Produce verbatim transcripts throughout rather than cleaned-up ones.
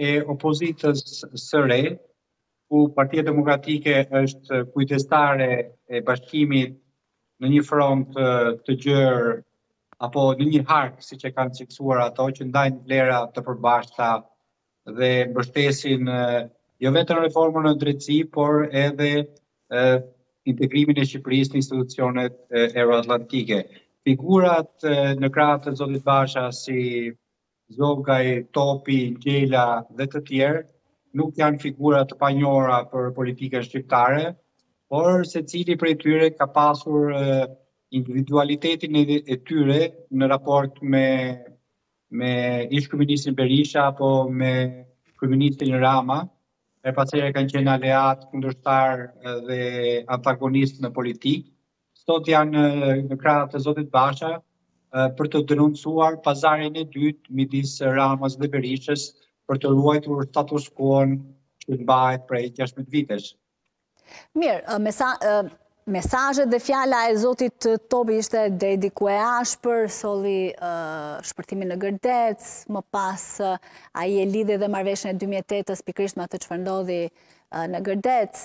e opozitës së re, ku Partia Demokratike është kujdestare e bashkimit në një front të gjerë apo në një hark, siç e kanë ciksuar ato, që ndajnë vlera të përbashkëta dhe mbështesin jo vetëm reformën në drejtësi, por edhe integrimin e Shqipërisë në institucionet euroatlantike. Figurat në krah të zotit Basha si Zogaj, Topi, Gjela dhe të tjerë nuk janë figura të panjohura për politikën shqiptare, por secili prej tyre ka pasur individualitetin e tyre në raport me me ish-kryeministrin Berisha apo me kryeministrin Rama. E pasere kanë qenë aleat, kundërshtar dhe antagonist në politikë. Sot janë në krah të zotit Basha për të denoncuar pazarin e dytë midis Ramës dhe Berishës për të ruajtur status quo-n që mbahet prej gjashtëdhjetë vitesh. Mirë, mesa, mesazhet dhe fjala e zotit Topi ishte deri diku e ashpër, solli uh, shpërtimin në Gërdec, më pas uh, ai e lidhi dhe marrëveshjen e dy mijë e tetës pikërisht me atë çfarë ndodhi uh, në Gërdec.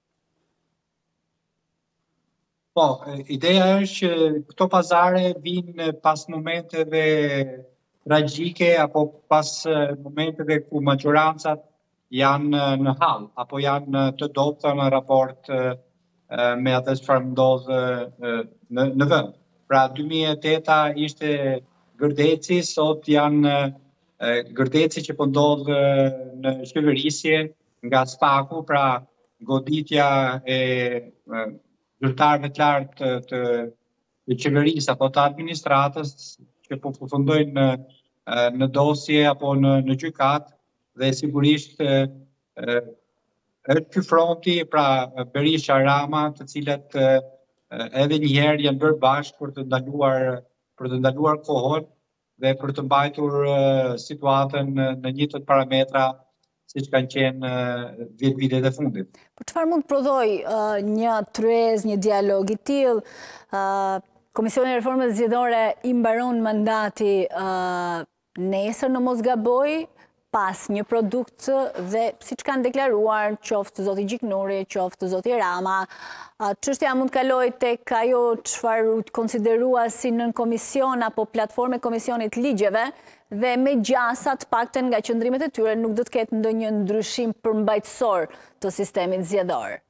Po, ideja është që këto pazare vinë pas momenteve tragjike apo pas momenteve ku majorancat janë në hall apo janë të dobta në raport me atë çfarë ndodh në, në vend. Pra dy mijë e teta ishte Gërdeci, sot janë Gërdeci që po ndodh në qeverisje nga SPAK-u, pra goditja e zyrtarëve të lartë të, të qeverisë apo të administratës që po përfundojnë në, në dosje apo në, në gjykat dhe sigurisht është ky fronti, pra Berisha Rama, të cilat edhe një herë janë bërë bashkë për të ndaluar për të ndaluar kohën dhe për të mbajtur situatën në një të parametra siç kanë qenë dhjetë vitet e fundit. Por çfarë mund të prodhoj uh, një tryez, një dialog i tillë? Uh, Komisioni i Reformës Zgjedhore i mbaron mandati uh, nesër në mos gaboj, pas një produkt dhe siç kanë deklaruar qoftë zoti Gjiknuri, qoftë zoti Rama, çështja mund të kalojë tek ajo çfarë konsiderua si nën komision apo platformë komisionit ligjeve dhe me gjasa të paktën nga qëndrimet e tyre nuk do të ketë ndonjë ndryshim përmbajtësor të sistemit zgjedhor.